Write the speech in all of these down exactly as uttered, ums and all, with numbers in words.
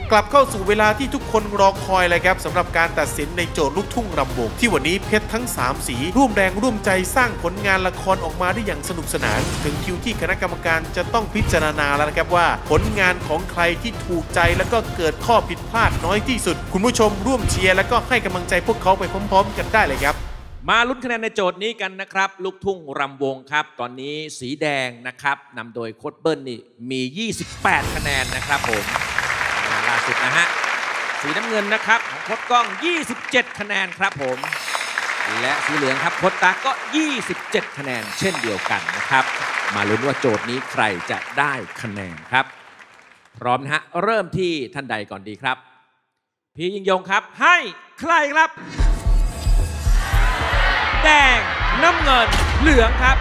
กลับเข้าสู่เวลาที่ทุกคนรอคอยเลยครับสำหรับการตัดสินในโจทย์ลูกทุ่งรำวงที่วันนี้เพชรทั้งสามสีร่วมแรงร่วมใจสร้างผลงานละครออกมาได้อย่างสนุกสนานถึงคิวที่คณะกรรมการจะต้องพิจารณาแล้วนะครับว่าผลงานของใครที่ถูกใจแล้วก็เกิดข้อผิดพลาดน้อยที่สุดคุณผู้ชมร่วมเชียร์แล้วก็ให้กำลังใจพวกเขาไปพร้อมๆกันได้เลยครับมาลุ้นคะแนนในโจทย์นี้กันนะครับลูกทุ่งรำวงครับตอนนี้สีแดงนะครับนำโดยโค้ชเบิ้ลนี่มียี่สิบแปดคะแนนนะครับผมล่าสุดนะฮะสีน้ำเงินนะครับของโค้ชก้องยี่สิบเจ็ดคะแนนครับผมและสีเหลืองครับโค้ชตาก็ยี่สิบเจ็ดคะแนนเช่นเดียวกันนะครับมาลุ้นว่าโจทย์นี้ใครจะได้คะแนนครับพร้อมนะฮะเริ่มที่ท่านใดก่อนดีครับพี่ยิ่งยงครับให้ใครครับแดงน้ำเงินเหลืองครับ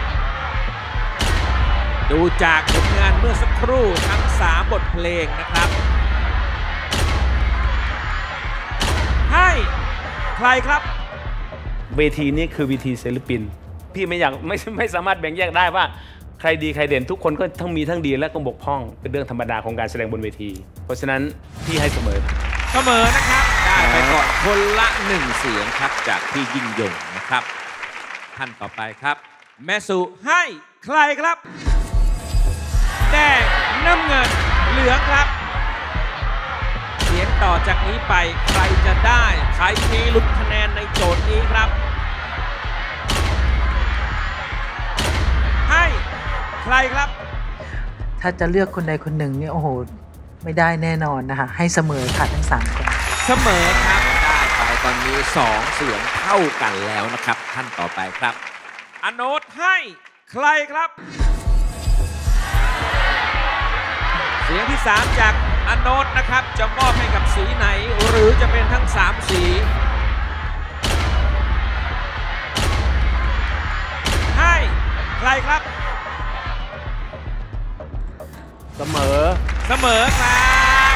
ดูจากผลงานเมื่อสักครู่ทั้งสามบทเพลงนะครับให้ใครครับเวทีนี้คือเวทีศิลปินพี่ไม่อยากไม่ไม่สามารถแบ่งแยกได้ว่าใครดีใครเด่นทุกคนก็ทั้งมีทั้งดีและก็บกพร่องเป็นเรื่องธรรมดาของการแสดงบนเวทีเพราะฉะนั้นพี่ให้เสมอเสมอนะครับได้ไปก่อนคนละหนึ่งเสียงครับจากพี่ยิ่งยงนะครับท่านต่อไปครับแม่สุให้ใครครับแดงน้ำเงินเหลืองครับเสียงต่อจากนี้ไปใครจะได้ใครมีลุ้นคะแนนในโจทย์นี้ครับให้ใครครับถ้าจะเลือกคนใดคนหนึ่งเนี่ยโอ้โหไม่ได้แน่นอนนะคะให้เสมอค่ะทั้งสามคนเสมอครับได้ไปตอนนี้สองเสียงเท่ากันแล้วนะครับท่านต่อไปครับอโนตให้ใครครับเสียงที่สามจากอโนตนะครับจะมอบให้กับสีไหนหรือจะเป็นทั้งสามสีให้ใครครับเสมอเสมอครับ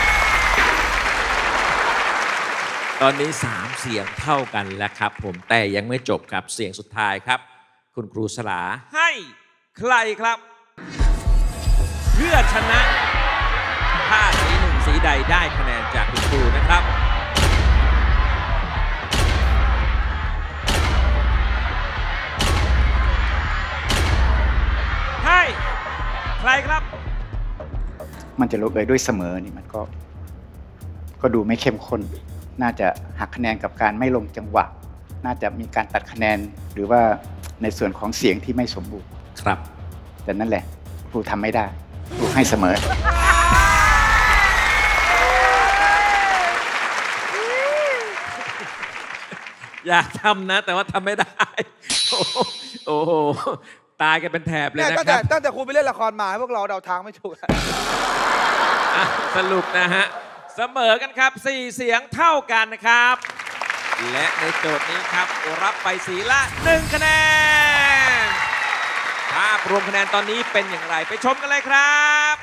ตอนนี้สามเสียงเท่ากันแล้วครับผมแต่ยังไม่จบครับเสียงสุดท้ายครับคุณครูสลาให้ใครครับเพื่อชนะถ้าสีหนึ่งสีใดได้คะแนนจากคุณครูนะครับให้ใครครับมันจะลงเอยด้วยเสมอนี่มันก็ก็ดูไม่เข้มข้นน่าจะหักคะแนนกับการไม่ลงจังหวะน่าจะมีการตัดคะแนนหรือว่าในส่วนของเสียงที่ไม่สมบูรณ์ครับแต่นั่นแหละครูทำไม่ได้ครูให้เสมออยากทำนะแต่ว่าทำไม่ได้โอ้โหตายกันเป็นแถบเลยนะครับตั้งแต่ตั้งแต่ครูไปเล่นละครมาพวกเราเดาทางไม่ถูกสรุปนะฮะเสมอกันครับสี่เสียงเท่ากันนะครับและในโจทย์นี้ครับรับไปสีละหนึ่งคะแนนภาพรวมคะแนนตอนนี้เป็นอย่างไรไปชมกันเลยครับ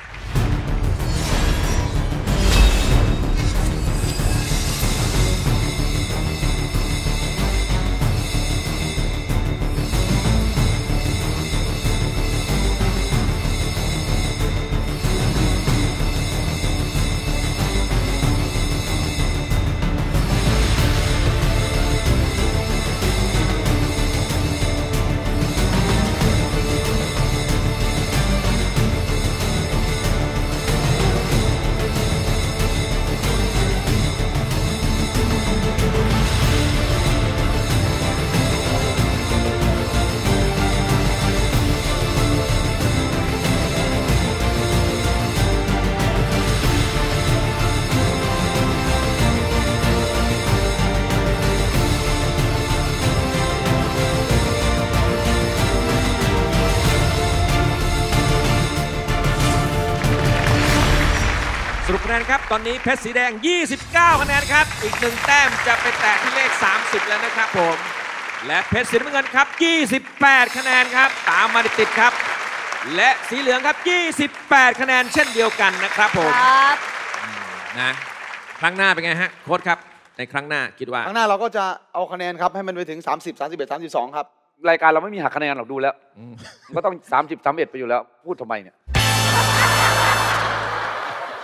สรุปคะแนนครับตอนนี้เพชรสีแดงยี่สิบเก้าคะแนนครับอีกหนึ่งแต้มจะไปแตะที่เลขสามสิบแล้วนะครับผมและเพชรสีน้ำเงินครับยี่สิบแปดคะแนนครับตามมาติดๆครับและสีเหลืองครับยี่สิบแปดคะแนนเช่นเดียวกันนะครับผมนะครั้งหน้าเป็นไงฮะโค้ชครับในครั้งหน้าคิดว่าครั้งหน้าเราก็จะเอาคะแนนครับให้มันไปถึงสามสิบ สามสิบเอ็ด สามสิบสองครับรายการเราไม่มีหักคะแนนหรอกดูแล้วก็ต้องสามสิบ สามสิบเอ็ดไปอยู่แล้วพูดทำไมเนี่ย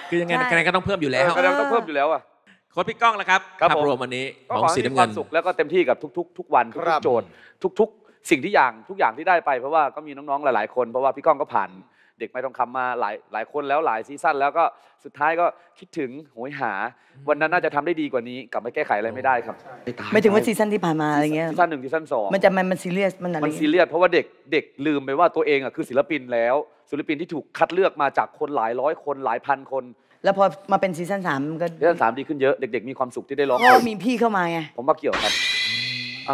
คือยังไงคะแนนก็ต้องเพิ่มอยู่แล้วคะแนนต้องเพิ่มอยู่แล้วอ่ะโค้ชพี่ก้องละครับครับภาพผมรวมวันนี้ก็ของขอให้สีมีน้ำคเงิวาน มสุขแล้วก็เต็มที่กับทุกๆ ทุกวันทุครักบๆโจทย์ทุก ๆ สิ่งที่อย่างทุกอย่างที่ได้ไปเพราะว่าก็มีน้องๆหลายๆคนเพราะว่าพี่ก้องก็ผ่านเด็กไม่ทองคำมาหลายหลายคนแล้วหลายซีซั่นแล้วก็สุดท้ายก็คิดถึงโหยหา วันนั้นน่าจะทำได้ดีกว่านี้กลับมาแก้ไขอะไรไม่ได้ครับไม่ถึงว่าซีซั่นที่ผ่านมาอะไรเงี้ยซีซั่นหนึ่งซีซั่นสองมันจะมันมันซีเรียสมันอะไรมันเงี้ยซีเรียสเพราะว่าเด็กเด็กลืมไปว่าตัวเองอ่ะคือศิลปินแล้วศิลปินที่ถูกคัดเลือกมาจากคนหลายร้อยคนหลายพันคนแล้วพอมาเป็นซีซั่นสามมันก็ซีซั่นสามดีขึ้นเยอะเด็กๆมีความสุขที่ได้ร้องเพราะว่ามีพี่เข้ามาไงผมว่าเกี่ยวครับเอา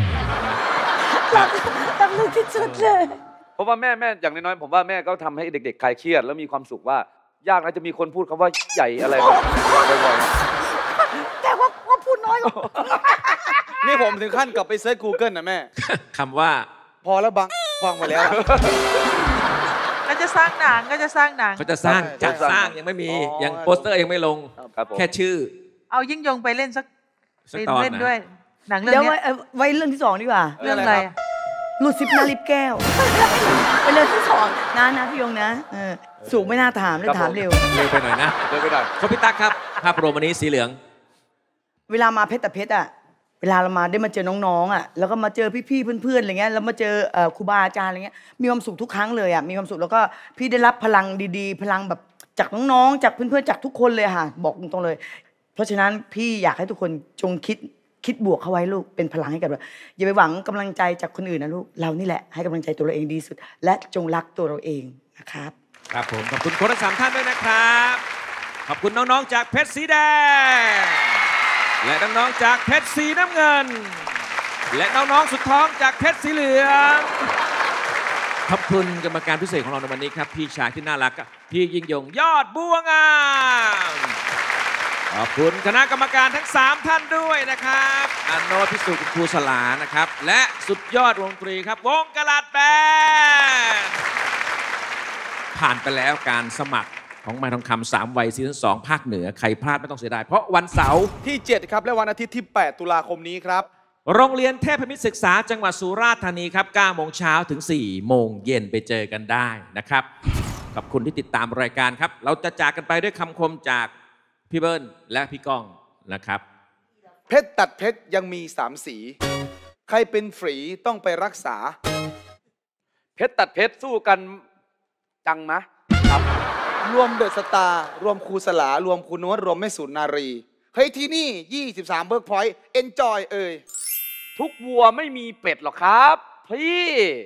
ตั้งลูกที่สุดเลยเพราะว่าแม่แม่อย่างน้อยๆผมว่าแม่ก็ทำให้เด็กๆคลายเครียดแล้วมีความสุขว่ายากนะจะมีคนพูดคำว่าใหญ่อะไรแบบบ่อยแต่ว่าว่าพูดน้อยกว่านี่ผมถึงขั้นกลับไปเซิร์ช Google นะแม่คำว่าพอแล้วบังฟังมาแล้วอะก็จะสร้างหนังก็จะสร้างหนังเขาจะสร้างใช่จัดใช่สร้างยังไม่มีอ๋อยังโปสเตอร์ยังไม่ลงๆครับผมแค่ชื่อเอายิ่งยงไปเล่นสักสักตอนเล่นนะด้วย หนังเรื่เดี๋อยวงไว้เนี้ยเอ่อไว้เรื่องที่สองดีกว่าเรื่องอะไรอะรูดซิปหน้าลิปแก้ว ไปเรื่องที่สองนะนะพี่ยงนะเออสูงไม่น่าถามเลยถามเร็วเร็วไปหน่อยนะเดินไปหน่อยโค้ชพี่ตั๊กครับภาพรวมวันนี้สีเหลืองเวลามาเพชรแต่เพชรอะเวลาเรามาได้มาเจอน้องๆอะแล้วก็มาเจอพี่ๆเพื่อนๆอะไรเงี้ยแล้วมาเจอเอ่อครูบาอาจารย์อะไรเงี้ยมีความสุขทุกครั้งเลยอะมีความสุขแล้วก็พี่ได้รับพลังดีๆ พลังแบบจากน้องๆจากเพื่อนๆจากทุกคนเลยค่ะบอกตรงๆเลย เพราะฉะนั้นพี่อยากให้ทุกคนจงคิดคิดบวกเข้าไว้ลูกเป็นพลังให้กับเราอย่าไปหวังกำลังใจจากคนอื่นนะลูกเรานี่แหละให้กำลังใจตัวเราเองดีสุด และจงรักตัวเราเองนะครับครับผมขอบคุณโค้ชทั้งสามท่านด้วยนะครับ ขอบคุณน้องๆจากเพชรสีแดง และน้องๆจากเพชรสีน้ำเงิน และน้องๆสุดท้องจากเพชรสีเหลืองขอบคุณกรรมการพิเศษของเราในวันนี้ครับพี่ชายที่น่ารักครับพี่ยิ่งยงยอดบัวงามขอบคุณคณะกรรมการทั้งสามท่านด้วยนะครับอโนตพิสุทธิ์คุณครูสลานะครับและสุดยอดวงดนตรีครับวงกะลาดแบนด์ผ่านไปแล้วการสมัครของไม้ทองคำสามวัยซีซั่นสองภาคเหนือใครพลาดไม่ต้องเสียดายเพราะวันเสาร์ที่เจ็ดครับและวันอาทิตย์ที่แปดตุลาคมนี้ครับโรงเรียนเทพมิตรศึกษาจังหวัดสุราษฎร์ธานีครับเก้าโมงเช้าถึงสี่โมงเย็นไปเจอกันได้นะครับ ขอบคุณที่ติดตามรายการครับ เราจะจากกันไปด้วยคำคมจากพี่เบิ้ลและพี่ก้องนะครับเพชรตัดเพชรยังมีสามสี ใครเป็นฝีต้องไปรักษาเพชรตัดเพชรสู้กันจังนะครับรวมเดอะสตาร์รวมครูสลารวมครูนวดรวมแม่สุนารี เฮ้ยที่นี่ ยี่สิบสามเบิร์กพอยต์เอนจอยเอ่ยทุกวัวไม่มีเป็ดหรอกครับพี่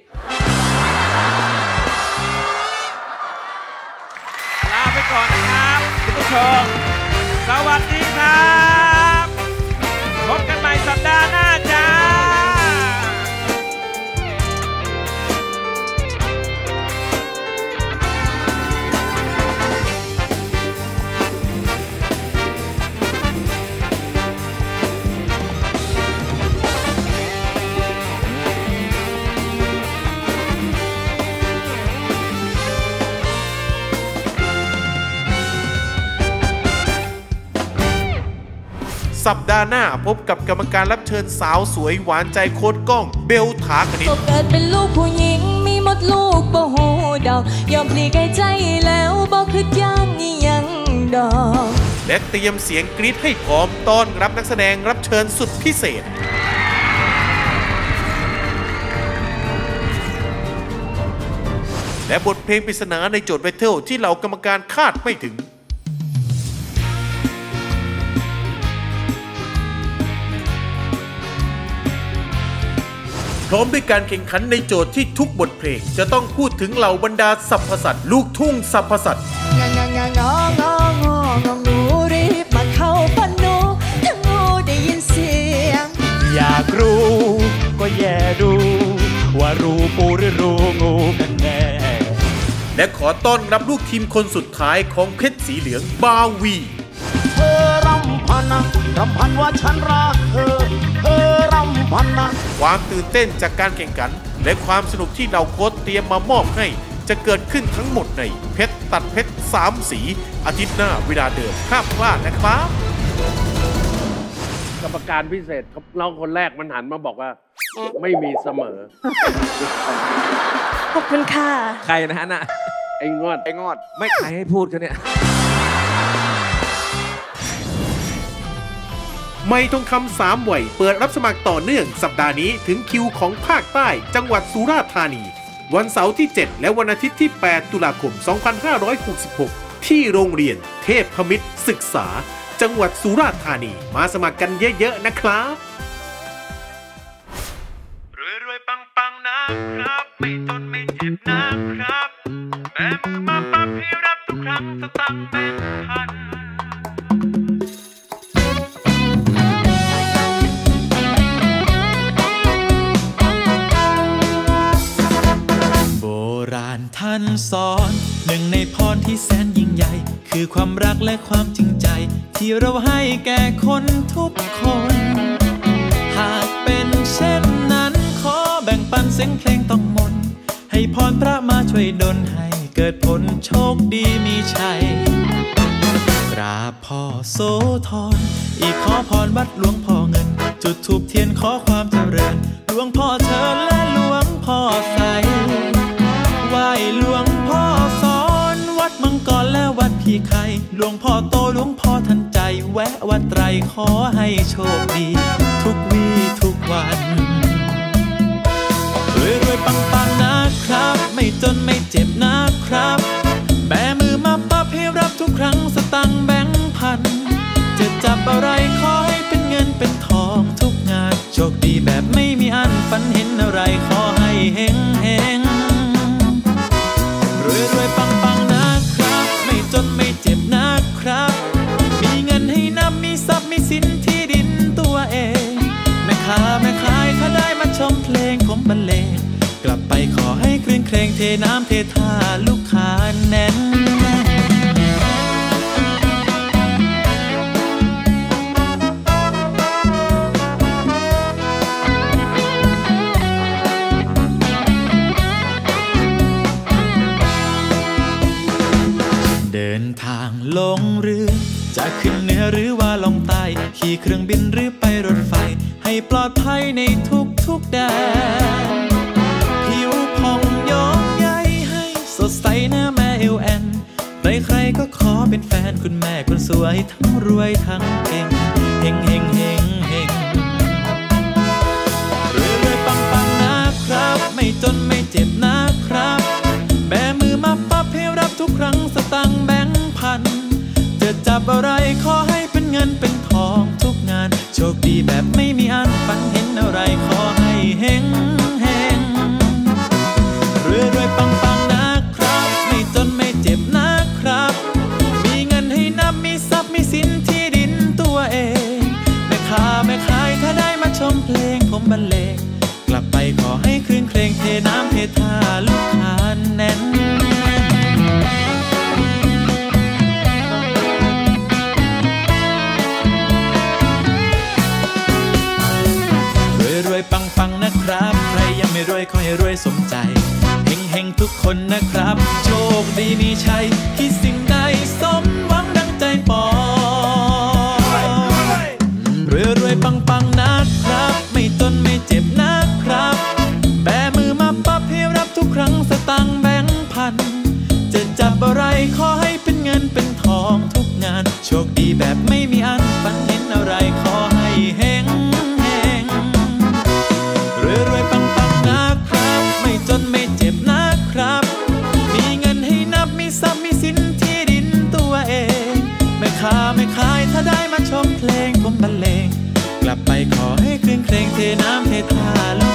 ลาไปก่อนนะครับคุณผู้ชมสวัสดีครับพบกันใหม่สัปดาห์หน้าจ้าสัปดาห์หน้าพบกับกรรมการรับเชิญสาวสวยหวานใจโค้ดก้องเบลถาคณิตก็เกิดเป็นลูกผู้หญิงมีมดลูกบ่หูดอกยอมพลีกายใจแล้วบ่คือย่างอีหยังดอกและเตรียมเสียงกรี๊ดให้พร้อมต้อนรับนักแสดงรับเชิญสุดพิเศษ และบทเพลงปริศนาในโจทย์แบทเทิลที่เหล่ากรรมการคาดไม่ถึง พร้อมด้วยการแข่งขันในโจทย์ที่ทุกบทเพลงจะต้องพูดถึงเหล่าบรรดาสรรพสัตว์ลูกทุ่งสรรพสัตว์งางางางององององหนูรีบมาเข้าฝันหนูถ้างูได้ยินเสียงอยากรู้ก็แย่ดู ว่ารู้ปูหรือรู้งูกันแน่และขอต้อนรับลูกทีมคนสุดท้ายของเพชรสีเหลืองบาวีเธอรำพันนะรำพันว่าฉันรักเธอ เธอรำพันนะความตื่นเต้นจากการแข่งขัน และความสนุกที่เราโค้ชเตรียมมามอบให้ จะเกิดขึ้นทั้งหมดในเพชรตัดเพชรสามสี อาทิตย์หน้าเวลาเดิมห้ามพลาดนะครับกรรมการพิเศษน้องคนแรกมันหันมาบอกว่าไม่มีเสมอขอบคุณค่ะใครนะฮะน่ะไอ้งอดไอ้งอดไม่ใครให้พูดกันเนี่ยไม้ทองคำสามวัยเปิดรับสมัครต่อเนื่องสัปดาห์นี้ถึงคิวของภาคใต้จังหวัดสุราษฎร์ธานีวันเสาร์ที่เจ็ดและวันอาทิตย์ที่แปดตุลาคมสองพันห้าร้อยหกสิบหกที่โรงเรียนเทพพมิตรศึกษาจังหวัดสุราษฎร์ธานีมาสมัครกันเยอะๆนะครับรวยๆปังๆนะครับไม่จนไม่เจ็บนะครับแบมือมาปั๊บให้รับทุกครั้งสตังค์แบงค์พันโบราณท่านสอนหนึ่งในพรที่แสนยิ่งใหญ่คือความรักและความจริงใจที่เราให้แก่คนทุกคนหากเป็นเช่นนั้นขอแบ่งปันเสียงเพลงต้องมนให้พรพระมาช่วยดลให้เกิดผลโชคดีมีชัยกราบพ่อโสธรอีกขอพรวัดหลวงพ่อเงินจุดธูปเทียนขอความเจริญหลวงพ่อเชิญและหลวงพ่อใสไหว้หลวงพ่อสอนวัดมังกรและวัดพี่ไข่หลวงพ่อโตหลวงพ่อทันใจแวะวัดไตรขอให้โชคดีทุกวี่ทุกวันรวยรวยปังปังนะครับไม่จนไม่เจ็บนะครับแบมือมาปั๊บให้รับทุกครั้งสตังค์แบงค์พันจะจับอะไรขอให้เป็นเงินเป็นทองทุกงานโชคดีแบบไม่มีอันฝันเห็นอะไรขอให้เฮงเฮงรวยรวยปังปังนะครับไม่จนไม่เจ็บนะครับมีเงินให้นับมีทรัพย์มีสินที่ดินตัวเองแม่ค้าแม่ขายถ้าได้มาชมเพลงผมบรรเลงกลับไปขอให้คลื่นเครงเทน้ำเทท่าลูกค้าแน่นเดินทางลงเรือจะขึ้นเหนือหรือว่าลงใต้ขี่เครื่องบินหรือไปรถไฟให้ปลอดภัยในทุกทุกแดนผิวผ่องย้อมใยให้สดใสหน้าแม่เอวแอนใครใครก็ขอเป็นแฟนคุณแม่คนสวยทั้งรวยทั้งเก่งเฮงเฮงเฮงเฮงรวยรวยปังปังนะครับไม่จนไม่เจ็บนะครับแบมือมาปั๊บให้รับทุกครั้งสตังค์แบงค์พันจะจับอะไรขอให้เป็นเงินเป็นทองทุกงานโชคดีแบบไม่มีอันฝันเห็นอะไรขอให้เฮงเฮงรวยรวยปังปังนะครับไม่จนไม่เจ็บนะครับมีเงินให้นับมีทรัพย์มีสินที่ดินตัวเองแม่ค้าแม่ขายถ้าได้มาชมเพลงผมบรรเลงกลับไปขอให้คลื่นเครงเทน้ำเทท่าลูกค้าแน่นรวยปังปังนะครับใครยังไม่รวยขอให้รวยสมใจเฮงเฮงทุกคนนะครับโชคดีมีชัยคิดสิ่งใดสมหวังดังใจปองรวยรวยปังปังนะครับไม่จนไม่เจ็บนะครับแบมือมาปั๊บให้รับทุกครั้งสตังค์แบงค์พันจะจับอะไรขอให้เป็นเงินเป็นทองทุกงานโชคดีแบบไม่มีอันฝันเห็นอะไรขอให้เฮงรวยรวยปังปังนะครับไม่จนไม่เจ็บนะครับมีเงินให้นับมีทรัพย์มีสินที่ดินตัวเองแม่ค้าแม่ขายถ้าได้มาชมเพลงผมบรรเลงกลับไปขอให้คลื่นเครงเทน้ำเทท่า